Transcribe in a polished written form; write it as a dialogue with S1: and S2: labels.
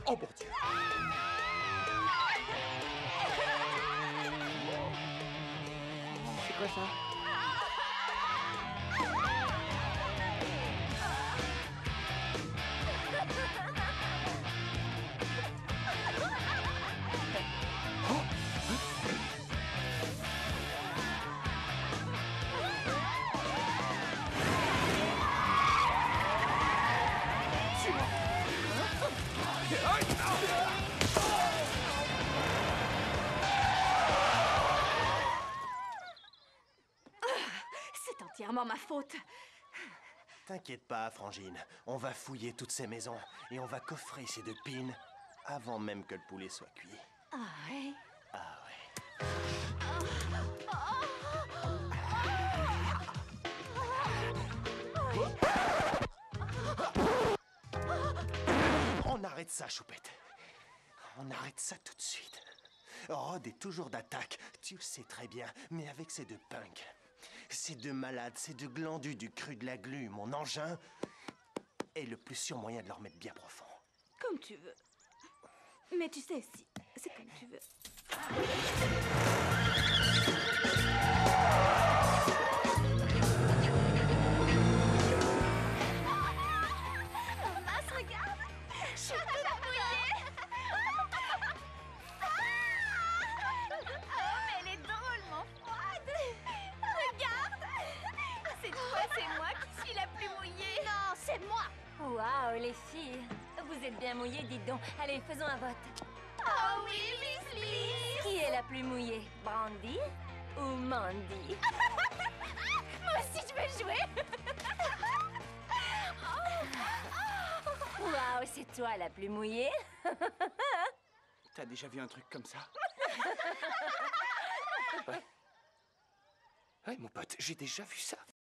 S1: Oh mon Dieu!
S2: C'est quoi ça?
S3: C'est entièrement ma faute.
S4: T'inquiète pas, Frangine. On va fouiller toutes ces maisons et on va coffrer ces deux pins avant même que le poulet soit cuit.
S3: Ah ouais?
S4: Ah ouais. On arrête ça, Choupette. On arrête ça tout de suite. Rod est toujours d'attaque, tu le sais très bien, mais avec ces deux punks. Ces deux malades, ces deux glandus du cru de la glu, mon engin est le plus sûr moyen de leur mettre bien profond.
S3: Comme tu veux. Mais tu sais, si, c'est comme tu veux. Oh mince, regarde! Je suis toute mouillée! Oh, mais elle est drôlement froide! Regarde! C'est toi, c'est moi qui suis la plus mouillée! Non, c'est moi!
S5: Waouh, les filles! Vous êtes bien mouillées, dites donc. Allez, faisons un vote.
S3: Oh oui, Miss Lee!
S5: Qui est la plus mouillée? Brandy ou Mandy?
S3: Moi aussi, je veux jouer!
S5: Waouh, c'est toi la plus mouillée?
S1: T'as déjà vu un truc comme ça? Ouais. Ouais, mon pote, j'ai déjà vu ça.